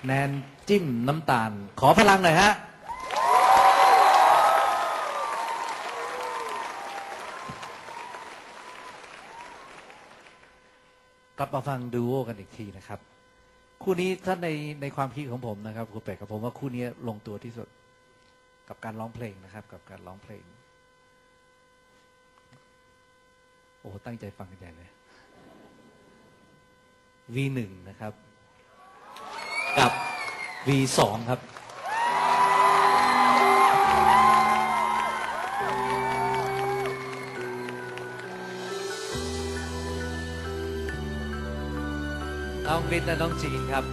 แนนจิ้มน้ำตาลขอพลังหน่อยฮะกลับมาฟังดูโอกันอีกทีนะครับคู่นี้ถ้าในความคิดของผมนะครับครูเป็ดกับผมว่าคู่นี้ลงตัวที่สุดกับการร้องเพลงนะครับกับการร้องเพลงโอ้ตั้งใจฟังกันใหญ่เลย V1 นะครับกับ V2 ครับน้องฤทธิ์และน้องจีนครับ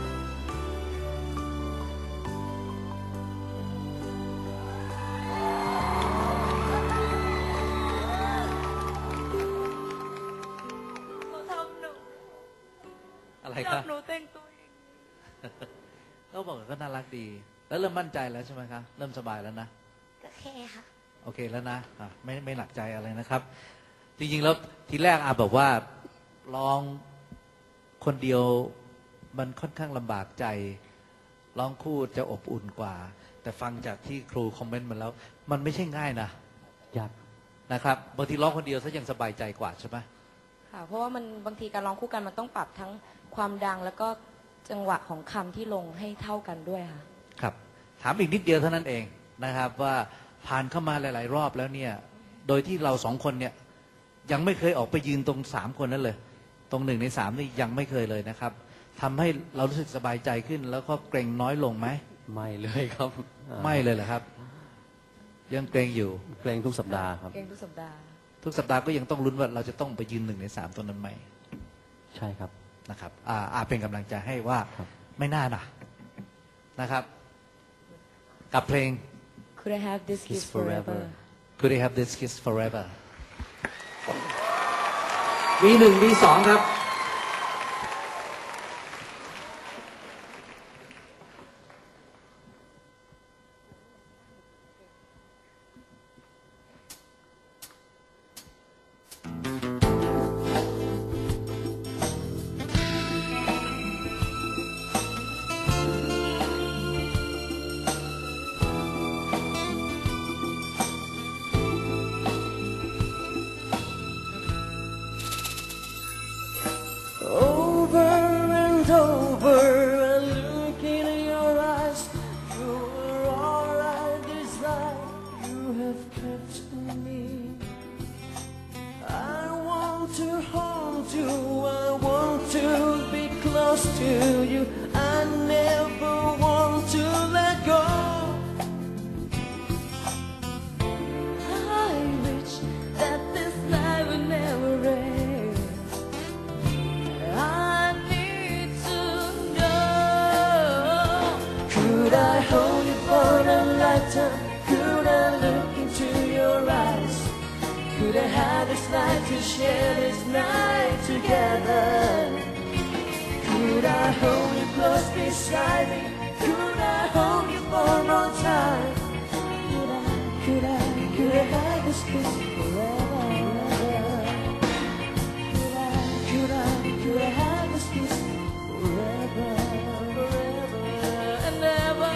อะไรครับหนูแต่งตัวเองเขาบอกก็น่ารักดีแล้วเริ่มมั่นใจแล้วใช่ไหมคะเริ่มสบายแล้วนะโอเคค่ะโอเคแล้วนะไม่หนักใจอะไรนะครับจริงๆแล้วทีแรกอาบอกว่าร้องคนเดียวมันค่อนข้างลำบากใจร้องคู่จะอบอุ่นกว่าแต่ฟังจากที่ครูคอมเมนต์มาแล้วมันไม่ใช่ง่ายนะยากนะครับบางทีร้องคนเดียวซะยังสบายใจกว่าใช่ไหมค่ะเพราะว่ามันบางทีการร้องคู่กันมันต้องปรับทั้งความดังแล้วก็จังหวะของคำที่ลงให้เท่ากันด้วยค่ะครับถามอีกนิดเดียวเท่านั้นเองนะครับว่าผ่านเข้ามาหลายๆรอบแล้วเนี่ยโดยที่เราสองคนเนี่ยยังไม่เคยออกไปยืนตรง3คนนั้นเลยตรง1 ใน 3นี่ยังไม่เคยเลยนะครับทำให้เรารู้สึกสบายใจขึ้นแล้วก็เกรงน้อยลงไหมไม่เลยครับไม่เลยเหรอครับยังเกรงอยู่เกรงทุกสัปดาห์ครับเกรงทุกสัปดาห์ก็ยังต้องลุ้นว่าเราจะต้องไปยืน1 ใน 3ตัวนั้นไหมใช่ครับนะครับเป็นกำลังใจให้ว่าไม่น่านะครับกับเพลง Could I have this kiss forever Could I have this kiss forever V1 V2 ครับ Could I have this night to share this night together? Could I hold you close beside me? Could I hold you for more time? Could I have this kiss forever? Could I have this kiss forever? And ever.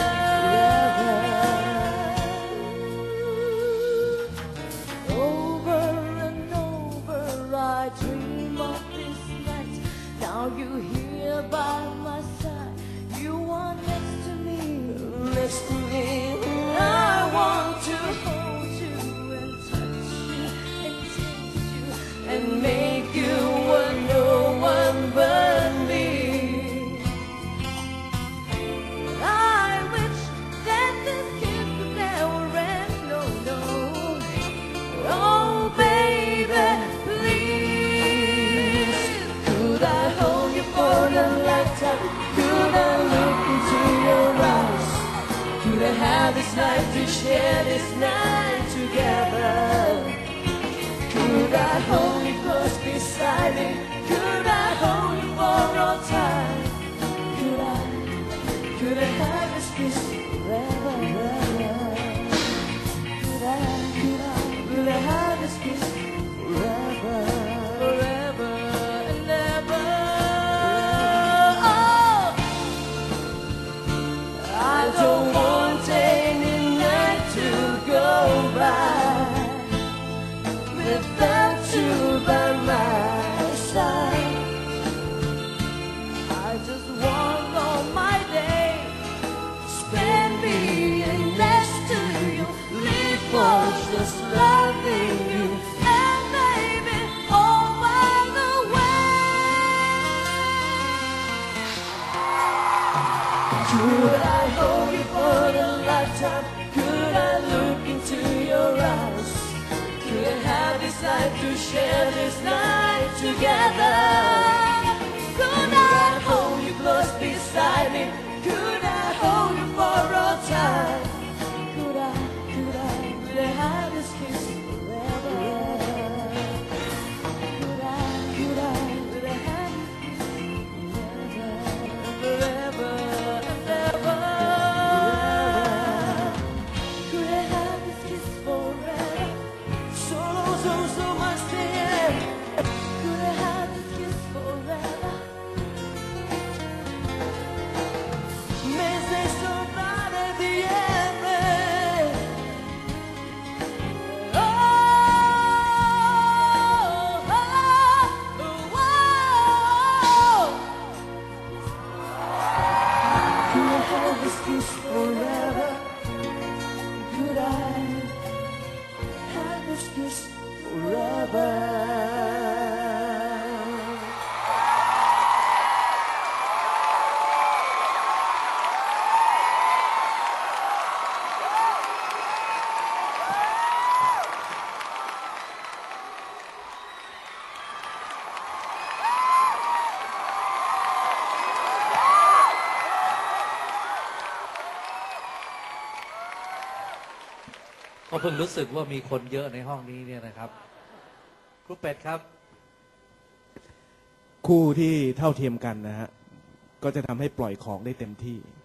Now you're here by my side. You are next to me. Next to me. I want to hold you and touch you and taste you and make you what no one but me. I wish that this kiss would never end. No, no. Oh, baby, please. Could I hold you for a lifetime? Could I look into your eyes? Could I have this night to share this night together? Could I hold you close beside me? Could I hold you for all time? Could I have this kiss forever? Could I have this kiss forever? Forever and ever. Oh, Could I hold you for a lifetime? Could I look into your eyes? Could I have this life to share this night together? Could I hold you close beside me? Could I hold you for all time? Could I have this kiss forever? Could I have this kiss forever and ever? Could I have this kiss forever? So much to end. Could I have this kiss forever? May say so not at the end. Oh, oh, oh, oh. Could I have this kiss forever? Could I have this kiss forever? ก็เพิ่งรู้สึกว่ามีคนเยอะในห้องนี้เนี่ยนะครับครูเป็ดครับคู่ที่เท่าเทียมกันนะฮะก็จะทำให้ปล่อยของได้เต็มที่